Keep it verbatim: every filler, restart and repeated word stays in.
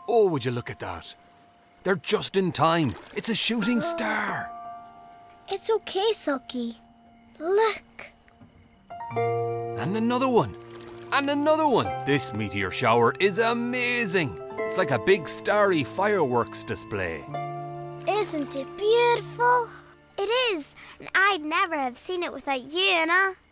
Oh, would you look at that? They're just in time. It's a shooting star. It's okay, Silky. Look. And another one. And another one. This meteor shower is amazing. It's like a big starry fireworks display. Isn't it beautiful? It is, and I'd never have seen it without you, Oona.